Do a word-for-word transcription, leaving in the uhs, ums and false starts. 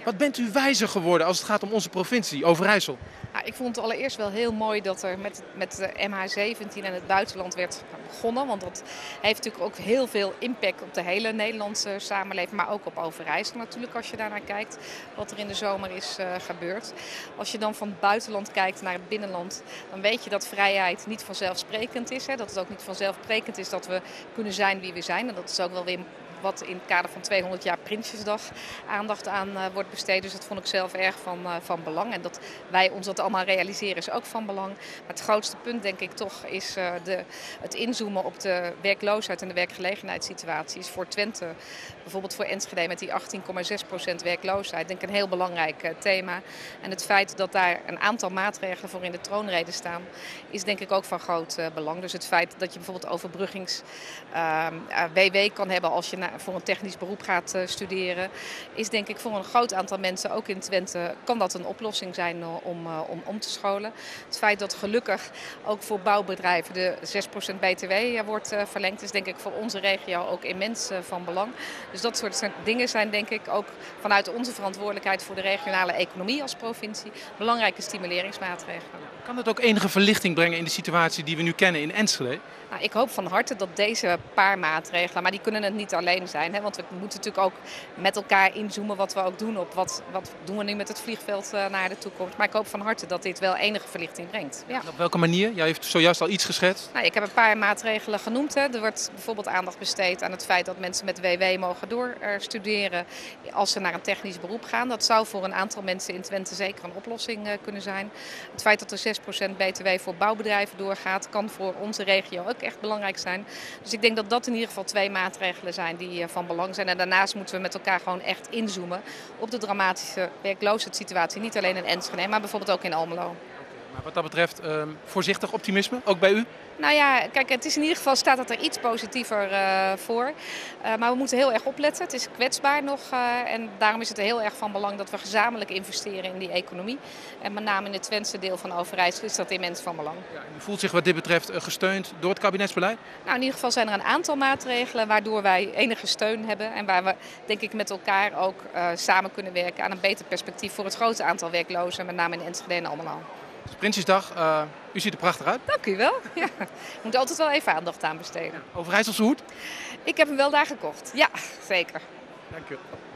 Wat bent u wijzer geworden als het gaat om onze provincie, Overijssel? Nou, ik vond het allereerst wel heel mooi dat er met, met de M H zeventien en het buitenland werd begonnen. Want dat heeft natuurlijk ook heel veel impact op de hele Nederlandse samenleving. Maar ook op Overijssel natuurlijk als je daarnaar kijkt wat er in de zomer is uh, gebeurd. Als je dan van het buitenland kijkt naar het binnenland, dan weet je dat vrijheid niet vanzelfsprekend is. Hè? Dat het ook niet vanzelfsprekend is dat we kunnen zijn wie we zijn. En dat is ook wel weer wat in het kader van tweehonderd jaar Prinsjesdag aandacht aan uh, wordt besteed. Dus dat vond ik zelf erg van, uh, van belang. En dat wij ons dat allemaal realiseren is ook van belang. Maar het grootste punt denk ik toch is uh, de, het inzoomen op de werkloosheid en de werkgelegenheidssituatie. Is voor Twente, bijvoorbeeld voor Enschede met die achttien komma zes procent werkloosheid, denk ik een heel belangrijk uh, thema. En het feit dat daar een aantal maatregelen voor in de troonrede staan, is denk ik ook van groot uh, belang. Dus het feit dat je bijvoorbeeld overbruggings uh, uh, W W kan hebben als je naar voor een technisch beroep gaat uh, studeren, is denk ik voor een groot aantal mensen, ook in Twente, kan dat een oplossing zijn uh, om, uh, om om te scholen. Het feit dat gelukkig ook voor bouwbedrijven de zes procent B T W uh, wordt uh, verlengd, is denk ik voor onze regio ook immens uh, van belang. Dus dat soort dingen zijn denk ik ook vanuit onze verantwoordelijkheid voor de regionale economie als provincie belangrijke stimuleringsmaatregelen. Kan dat ook enige verlichting brengen in de situatie die we nu kennen in Enschede? Nou, ik hoop van harte dat deze paar maatregelen, maar die kunnen het niet alleen zijn. Hè, want we moeten natuurlijk ook met elkaar inzoomen wat we ook doen op wat, wat doen we nu met het vliegveld uh, naar de toekomst. Maar ik hoop van harte dat dit wel enige verlichting brengt. Ja. En op welke manier? Jij heeft zojuist al iets geschetst. Nou, ik heb een paar maatregelen genoemd. Hè. Er wordt bijvoorbeeld aandacht besteed aan het feit dat mensen met W W mogen doorstuderen als ze naar een technisch beroep gaan. Dat zou voor een aantal mensen in Twente zeker een oplossing uh, kunnen zijn. Het feit dat er zes procent B T W voor bouwbedrijven doorgaat, kan voor onze regio ook echt belangrijk zijn. Dus ik denk dat dat in ieder geval twee maatregelen zijn die uh, van belang zijn. En daarnaast moeten we met elkaar gewoon echt inzoomen op de dramatische werkloosheidssituatie. Niet alleen in Enschede, maar bijvoorbeeld ook in Almelo. Maar wat dat betreft, um, voorzichtig optimisme, ook bij u? Nou ja, kijk, het is in ieder geval staat het er iets positiever uh, voor. Uh, maar we moeten heel erg opletten. Het is kwetsbaar nog. Uh, en daarom is het heel erg van belang dat we gezamenlijk investeren in die economie. En met name in het Twentse deel van Overijssel is dat immens van belang. Ja, u voelt zich wat dit betreft uh, gesteund door het kabinetsbeleid? Nou, in ieder geval zijn er een aantal maatregelen waardoor wij enige steun hebben. En waar we, denk ik, met elkaar ook uh, samen kunnen werken aan een beter perspectief voor het grote aantal werklozen. Met name in Enschede en Almelo. Het is Prinsjesdag. Uh, u ziet er prachtig uit. Dank u wel. Ja. Je moet altijd wel even aandacht aan besteden. Ja. Overijsselse hoed? Ik heb hem wel daar gekocht. Ja, zeker. Dank u.